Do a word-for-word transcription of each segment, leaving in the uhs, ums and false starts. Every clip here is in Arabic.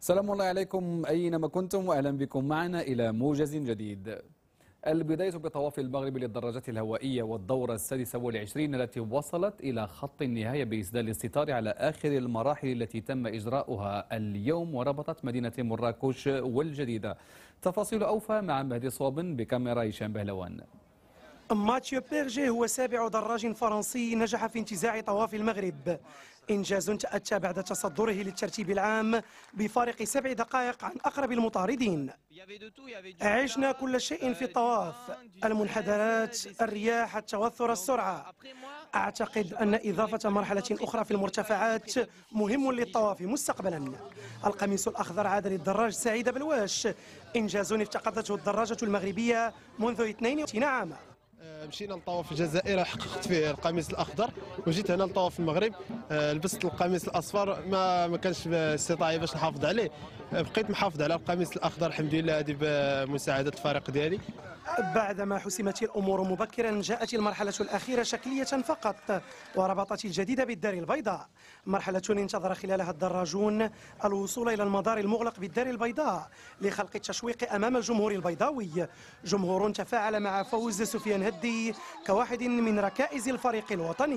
سلام الله عليكم أينما كنتم وأهلا بكم معنا إلى موجز جديد. البداية بطواف المغرب للدراجات الهوائية والدورة السادسة والعشرين التي وصلت إلى خط النهاية بإسدال الستار على آخر المراحل التي تم إجراؤها اليوم وربطت مدينة مراكش والجديدة. تفاصيل أوفى مع مهدي صواب بكاميرا هشام بهلوان. ماتيو بيرجي هو سابع دراج فرنسي نجح في انتزاع طواف المغرب، إنجاز تأتى بعد تصدره للترتيب العام بفارق سبع دقائق عن أقرب المطاردين. عشنا كل شيء في الطواف، المنحدرات، الرياح، التوثر، السرعة. أعتقد أن إضافة مرحلة أخرى في المرتفعات مهم للطواف مستقبلا. القميص الأخضر عاد للدراج سعيد بلواش، إنجاز افتقدته الدراجة المغربية منذ اثنين وثلاثين عاما. مشينا للطواف في الجزائر، حققت فيه القميص الاخضر، وجيت هنا للطواف في المغرب لبست القميص الاصفر، ما ما كانش استطاعي باش نحافظ عليه، بقيت محافظ على القميص الاخضر الحمد لله، هذه بمساعده الفريق ديالي. بعدما حسمت الامور مبكرا جاءت المرحله الاخيره شكليه فقط وربطت الجديد بالدار البيضاء، مرحله انتظر خلالها الدراجون الوصول الى المدار المغلق بالدار البيضاء لخلق التشويق امام الجمهور البيضاوي، جمهور تفاعل مع فوز سفيان هدي كواحد من ركائز الفريق الوطني.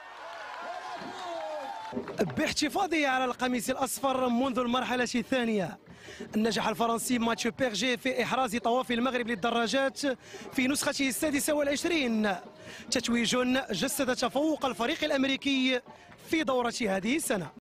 باحتفاظه على القميص الأصفر منذ المرحلة الثانية، نجح الفرنسي ماتيو بيرجي في إحراز طواف المغرب للدراجات في نسخته السادسة والعشرين، تتويج جسد تفوق الفريق الأمريكي في دورة هذه السنة.